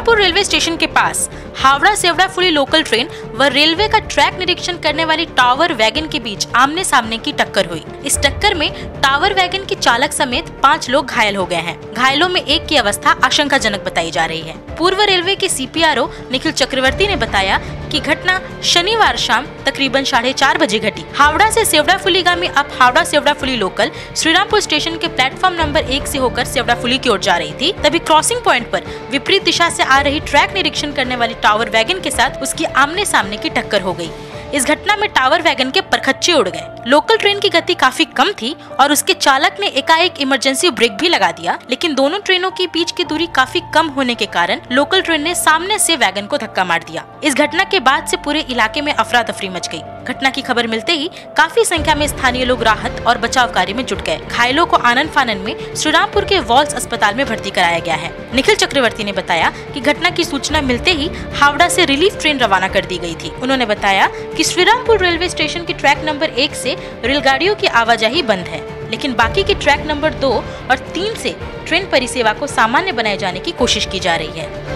Shrirampur railway station के पास Howrah Sheoraphuli local train व रेलवे का ट्रैक निरीक्षण करने वाली टावर वैगन के बीच आमने सामने की टक्कर हुई। इस टक्कर में टावर वैगन के चालक समेत 5 लोग घायल हो गए हैं। घायलों में एक की अवस्था आशंकाजनक बताई जा रही है। पूर्व रेलवे के CPRO निखिल चक्रवर्ती ने बताया कि घटना शनिवार शाम तकरीबन 4:30 बजे घटी। हावड़ा से सेवड़ा फुलीगामी अब Howrah Sheoraphuli local Shrirampur station के प्लेटफॉर्म नंबर 1 से होकर सेवड़ा फुली की ओर जा रही थी। तभी क्रॉसिंग पॉइंट पर विपरीत दिशा से आ रही ट्रैक निरीक्षण करने वाली टावर वैगन के साथ उसकी आमने सामने की टक्कर हो गई। इस घटना में टावर वैगन के परखच्चे उड़ गए। लोकल ट्रेन की गति काफी कम थी और उसके चालक ने एकाएक इमरजेंसी ब्रेक भी लगा दिया, लेकिन दोनों ट्रेनों के बीच की दूरी काफी कम होने के कारण लोकल ट्रेन ने सामने से वैगन को धक्का मार दिया। इस घटना के बाद से पूरे इलाके में अफरा तफरी मच गई। घटना की खबर मिलते ही काफी संख्या में स्थानीय लोग राहत और बचाव कार्य में जुट गए। घायलों को आनन फानन में श्रीरामपुर के वॉल्स अस्पताल में भर्ती कराया गया है। निखिल चक्रवर्ती ने बताया कि घटना की सूचना मिलते ही हावड़ा से रिलीफ ट्रेन रवाना कर दी गई थी। उन्होंने बताया कि श्रीरामपुर रेलवे स्टेशन की ट्रैक नंबर 1 से रेलगाड़ियों की आवाजाही बंद है, लेकिन बाकी के ट्रैक नंबर 2 और 3 से ट्रेन परिसेवा को सामान्य बनाए जाने की कोशिश की जा रही है।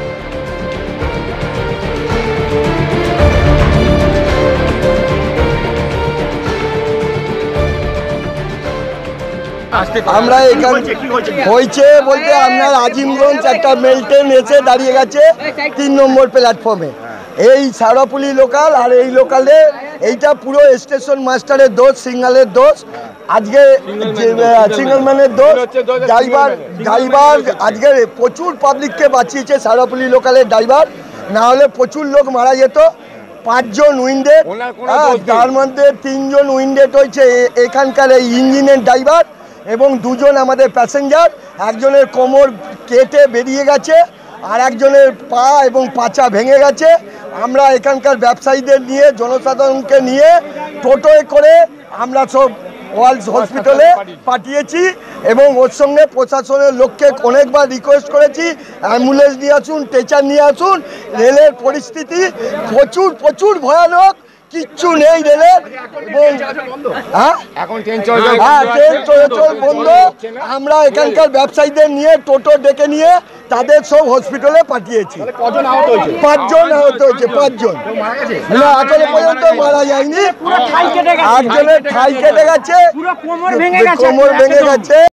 আমরা এখানে হয়েছে বলতে আপনার আজিমগঞ্জ একটা মেল ট্রেন এসে দাঁড়িয়ে গেছে 3 নম্বর প্ল্যাটফর্মে। এই সারাপুলি লোকাল আর এই লোকালে এইটা পুরো স্টেশন মাস্টারের দোষ, সিগন্যালের দোষ, আজকে সিগন্যালম্যানের দোষ। ড্রাইভার আজকে প্রচুর পাবলিককে বাঁচিয়েছে সারাপুলি লোকালের ড্রাইভার, না হলে প্রচুর লোক মারা যেত। 5 জন উইন্ডেড, তার মধ্যে 3 জন উইন্ডেড হয়েছে এখানকার এই ইঞ্জিনের ড্রাইভার এবং 2 জন আমাদের প্যাসেঞ্জার। একজনের কোমর কেটে বেরিয়ে গেছে আর একজনের পা এবং পাছা ভেঙে গেছে। আমরা এখানকার ব্যবসায়ীদের নিয়ে জনসাধারণকে নিয়ে টোটোয় করে আমরা সব ওয়ার্ল্ড হসপিটালে পাঠিয়েছি এবং ওর সঙ্গে প্রশাসনের লোককে অনেকবার রিকোয়েস্ট করেছি অ্যাম্বুলেন্স নিয়ে আসুন, ট্রেচার নিয়ে আসুন। রেলের পরিস্থিতি প্রচুর ভয়ানক, কিচ্ছু নেই রেলের এবং ট্রেন চলাচল বন্ধ। আমরা এখানকার ব্যবসায়ীদের নিয়ে টোটো ডেকে নিয়ে তাদের সব হসপিটালে পাঠিয়েছি। 5 জন আহত হয়েছে, 5 জন না এখনো পর্যন্ত মারা যায়নি। 8 জনের ঠাই কেটে গেছে, কোমর ভেঙে গেছে।